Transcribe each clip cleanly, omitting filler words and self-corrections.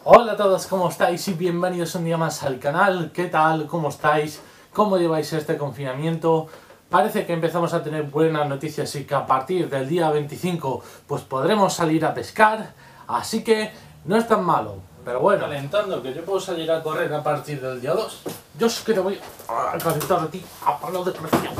Hola a todos, ¿cómo estáis? Y bienvenidos un día más al canal. ¿Qué tal? ¿Cómo estáis? ¿Cómo lleváis este confinamiento? Parece que empezamos a tener buenas noticias y que a partir del día 25 pues podremos salir a pescar. Así que no es tan malo. Pero bueno, alentando que yo puedo salir a correr a partir del día 2. Yo es que te voy a calentar a ti a palo de presión.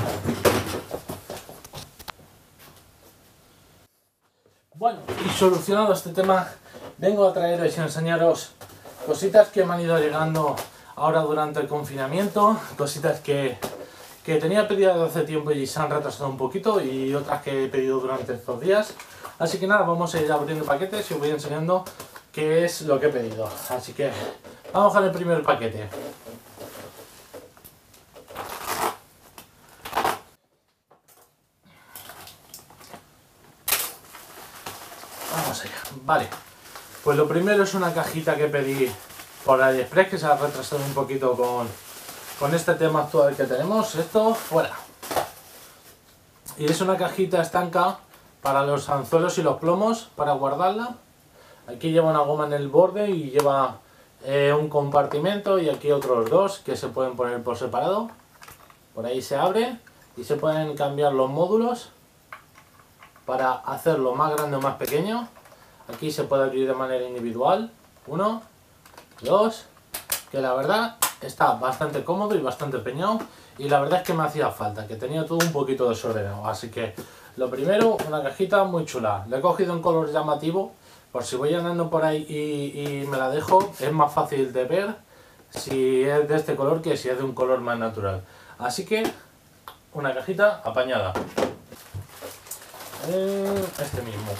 Bueno, y solucionado este tema, vengo a traeros y a enseñaros cositas que me han ido llegando ahora durante el confinamiento, cositas que tenía pedidas de hace tiempo y se han retrasado un poquito, y otras que he pedido durante estos días. Así que nada, vamos a ir abriendo paquetes y os voy enseñando qué es lo que he pedido. Así que vamos con el primer paquete. Vamos allá. Vale, pues lo primero es una cajita que pedí por AliExpress, que se ha retrasado un poquito con este tema actual que tenemos. Esto fuera. Y es una cajita estanca para los anzuelos y los plomos, para guardarla. Aquí lleva una goma en el borde y lleva un compartimento, y aquí otros dos que se pueden poner por separado. Por ahí se abre y se pueden cambiar los módulos para hacerlo más grande o más pequeño. Aquí se puede abrir de manera individual. 1, 2, que la verdad está bastante cómodo y bastante empeñado. Y la verdad es que me hacía falta, que tenía todo un poquito desordenado. Así que lo primero, una cajita muy chula. Le he cogido un color llamativo, por si voy andando por ahí y me la dejo, es más fácil de ver si es de este color que si es de un color más natural. Así que una cajita apañada. Este mismo.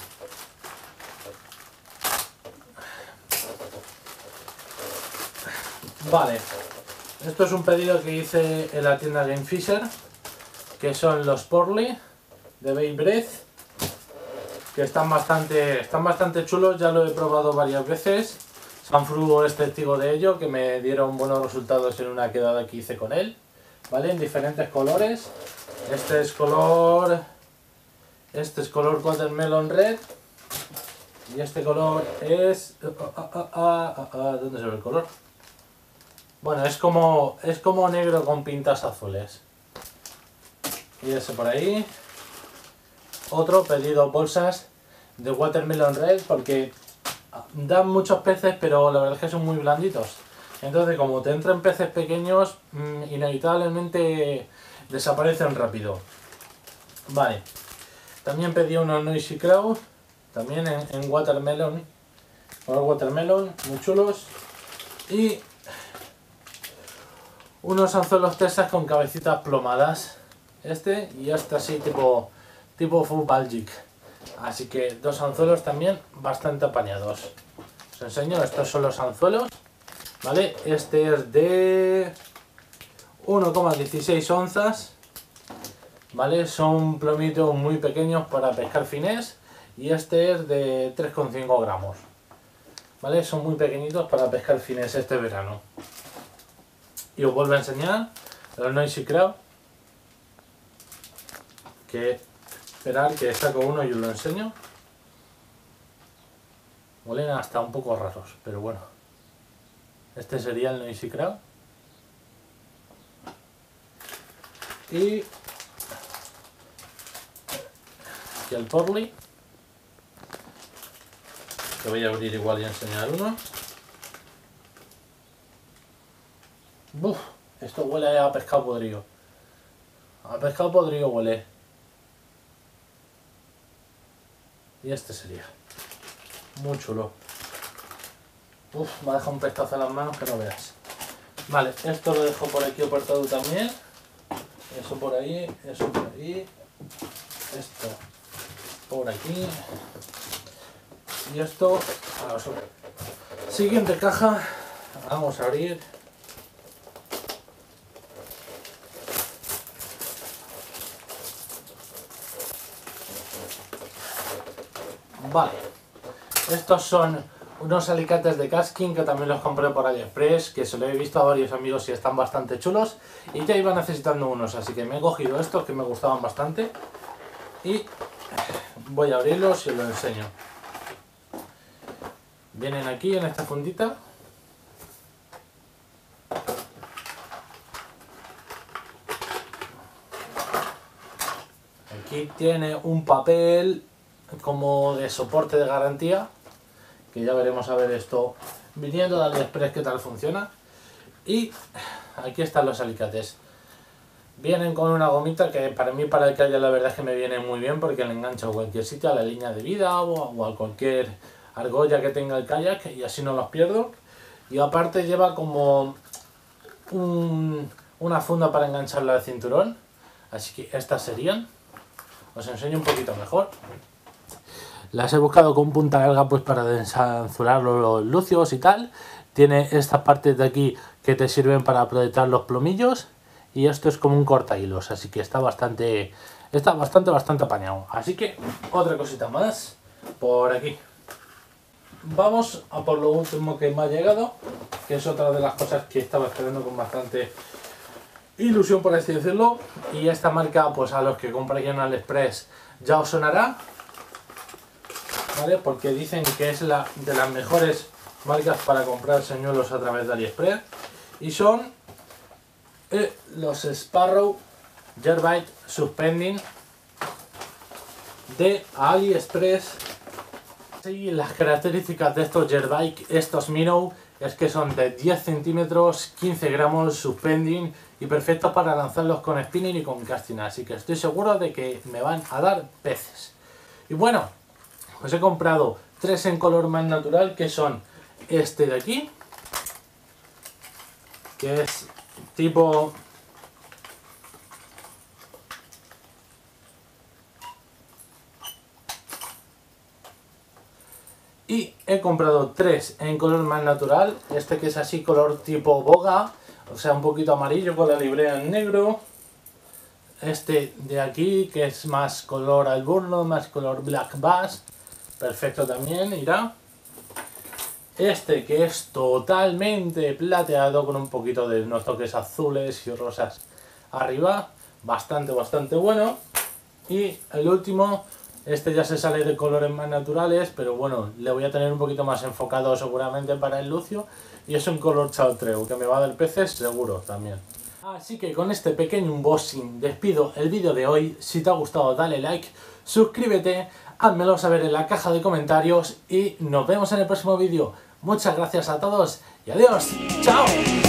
Vale, esto es un pedido que hice en la tienda Game Fisher, que son los Porley de Bay Breath, que están bastante chulos. Ya lo he probado varias veces. Sanfru es testigo de ello, que me dieron buenos resultados en una quedada que hice con él. Vale, en diferentes colores. Este es color Watermelon Red, y este color es ¿dónde se ve el color? Bueno, es como negro con pintas azules. Y ese por ahí. Otro pedido, bolsas de Watermelon Red, porque dan muchos peces, pero la verdad es que son muy blanditos. Entonces, como te entran peces pequeños, inevitablemente desaparecen rápido. Vale. También pedí unos Noisy Crowd, también en Watermelon. Color Watermelon, muy chulos. Y unos anzuelos Texas con cabecitas plomadas. Este y este así tipo Football Jig. Así que dos anzuelos también bastante apañados. Os enseño, estos son los anzuelos. Vale, este es de 1,16 onzas. Vale, son plomitos muy pequeños para pescar finés. Y este es de 3,5 gramos. Vale, son muy pequeñitos para pescar finés este verano. Y os vuelvo a enseñar los Noisy Crowd, que esperar que saco uno y os lo enseño. Huelen hasta un poco raros, pero bueno. Este sería el Noisy Crowd. Y el Porley, que voy a abrir igual y enseñar uno. Uf, esto huele a pescado podrido. A pescado podrido huele. Y este sería muy chulo. Uf, me ha dejado un pescazo en las manos que no veas. Vale, esto lo dejo por aquí apartado también. Eso por ahí, eso por ahí. Esto por aquí. Y esto a la sopa. Siguiente caja. Vamos a abrir. Vale, estos son unos alicates de casking que también los compré por AliExpress, que se lo he visto a varios amigos y están bastante chulos, y ya iba necesitando unos, así que me he cogido estos que me gustaban bastante y voy a abrirlos y os lo enseño. Vienen aquí en esta fundita. Aquí tiene un papel como de soporte de garantía, que ya veremos a ver esto viniendo de AliExpress qué tal funciona. Y aquí están los alicates. Vienen con una gomita que para mí, para el kayak, la verdad es que me viene muy bien, porque le engancho a cualquier sitio, a la línea de vida o a cualquier argolla que tenga el kayak, y así no los pierdo. Y aparte lleva como una funda para engancharla al cinturón, así que estas serían. Os enseño un poquito mejor. Las he buscado con punta larga pues para desanzurar los lucios y tal. Tiene estas partes de aquí que te sirven para aprovechar los plomillos, y esto es como un corta hilos, así que está bastante apañado. Así que otra cosita más por aquí. Vamos a por lo último que me ha llegado, que es otra de las cosas que estaba esperando con bastante ilusión, por así decirlo. Y esta marca, pues a los que compráis en AliExpress ya os sonará, ¿vale? Porque dicen que es de las mejores marcas para comprar señuelos a través de AliExpress, y son los Sparrow Jerkbait Suspending de AliExpress. Y las características de estos Jerkbait, estos Minnow, es que son de 10 centímetros, 15 gramos, suspending y perfectos para lanzarlos con spinning y con casting, así que estoy seguro de que me van a dar peces. Y bueno, pues he comprado 3 en color más natural, que son este de aquí, que es tipo y he comprado 3 en color más natural, este que es así color tipo boga, o sea un poquito amarillo con la librea en negro. Este de aquí que es más color alburno, más color black bass, perfecto también, irá. Este que es totalmente plateado con un poquito de unos toques azules y rosas arriba, bastante bueno. Y el último, este ya se sale de colores más naturales, pero bueno, le voy a tener un poquito más enfocado seguramente para el lucio, y es un color chartreux que me va a dar peces seguro también. Así que con este pequeño unboxing despido el vídeo de hoy. Si te ha gustado dale like, suscríbete, házmelo saber en la caja de comentarios y nos vemos en el próximo vídeo. Muchas gracias a todos y adiós. ¡Chao!